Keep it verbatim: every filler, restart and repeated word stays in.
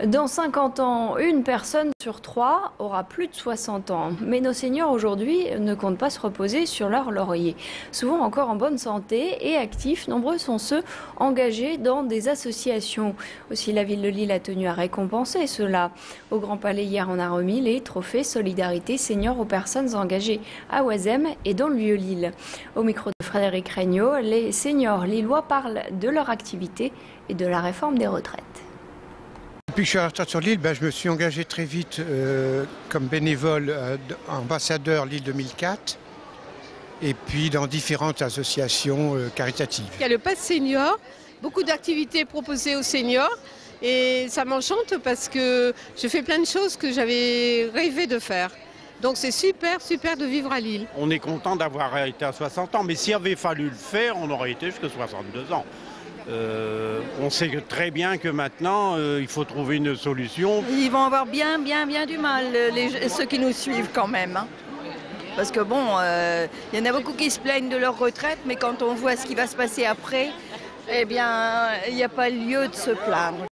Dans cinquante ans, une personne sur trois aura plus de soixante ans. Mais nos seniors aujourd'hui ne comptent pas se reposer sur leur laurier. Souvent encore en bonne santé et actifs, nombreux sont ceux engagés dans des associations. Aussi, la ville de Lille a tenu à récompenser cela. Au Grand Palais, hier, on a remis les trophées Solidarité Seniors aux personnes engagées à Oisem et dans le Vieux-Lille. Au micro de Frédéric Regnault, les seniors lillois parlent de leur activité et de la réforme des retraites. Depuis que je suis à la retraite sur Lille, ben, je me suis engagé très vite euh, comme bénévole, euh, ambassadeur Lille deux mille quatre, et puis dans différentes associations euh, caritatives. Il y a le pass senior, beaucoup d'activités proposées aux seniors, et ça m'enchante parce que je fais plein de choses que j'avais rêvé de faire. Donc c'est super, super de vivre à Lille. On est content d'avoir été à soixante ans, mais s'il avait fallu le faire, on aurait été jusqu'à soixante-deux ans. Euh, on sait très bien que maintenant, euh, il faut trouver une solution. Ils vont avoir bien, bien, bien du mal, les, ceux qui nous suivent quand même. Hein. Parce que bon, euh, il y en a beaucoup qui se plaignent de leur retraite, mais quand on voit ce qui va se passer après, eh bien, il n'y a pas lieu de se plaindre.